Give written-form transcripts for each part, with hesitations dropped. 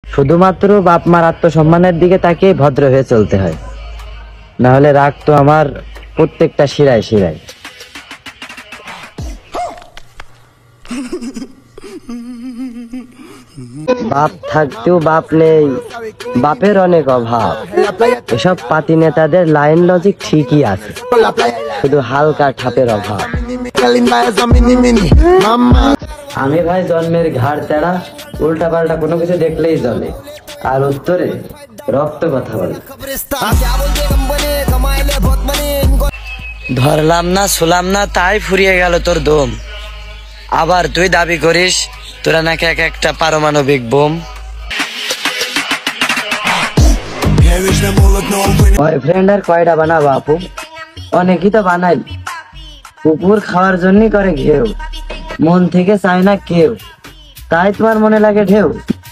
শুধুমাত্র বাপ মার আত্মসম্মানের দিকে তাকিয়ে ভদ্র হয়ে চলতে হয়, না হলে রাগ তো আমার প্রত্যেকটা শিরায় শিরায়। বাপ থাকতেও বাপ নেই, বাপের অনেক অভাব। এসব পাতি নেতাদের লাইন লজিক ঠিকই আছে, শুধু হালকা ঠাপের অভাব। আমি ভাই জন্মের ঘাড় তেড়া, উল্টা পাল্টা কোনো কিছু দেখলেই জ্বলে, আর উত্তরে রক্ত কথা বলে। ধরলাম না শুলাম না তাই ফুরিয়ে গেল তোর দম, আবার তুই দাবি করিস তোরা নাকি এক একটা পারমাণবিক বোম। বয়ফ্রেন্ড আর কয়টা বানাবো আপু, অনেকই তো বানাই। কুকুর খাওয়ার জন্যই করে ঘেউ, মন থেকে চায় না কেউ, তাই তোমার মনে লাগে ঢেউ।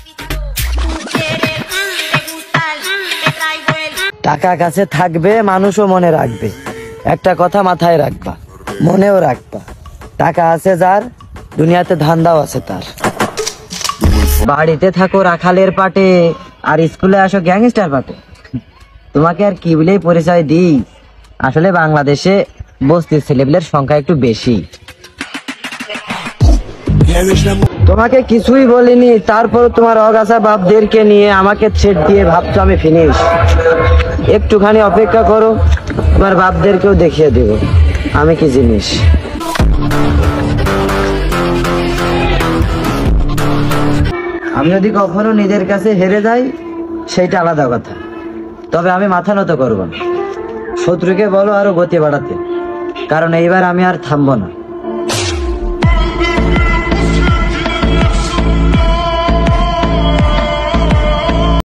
টাকা কাছে থাকবে মানুষও মনে রাখবে, একটা কথা মাথায় রাখবা, মনেও রাখবা, টাকা আছে যার দুনিয়াতে ধান্দাও আছে তার। বাড়িতে থাকো রাখালের পাটে, আর স্কুলে আসো গ্যাংস্টার পাটে। তোমাকে আর কি বলেই পরিচয় দিই, আসলে বাংলাদেশে বস্তির ছেলেপিলের সংখ্যা একটু বেশি। তোমাকে কিছুই বলিনি, তারপর তোমার অগাছা বাপদেরকে নিয়ে আমাকে ছেড় দিয়ে ভাবছো আমি ফিনিশ। একটুখানি অপেক্ষা করো, তোমার বাপদেরকেও দেখিয়ে দেব আমি কি জিনিস। আমি যদি কখনো নিজের কাছে হেরে যাই সেইটা আলাদা কথা, তবে আমি মাথা নত করবো না। শত্রুকে বলো আরো গতি বাড়াতে, কারণ এইবার আমি আর থামবো না।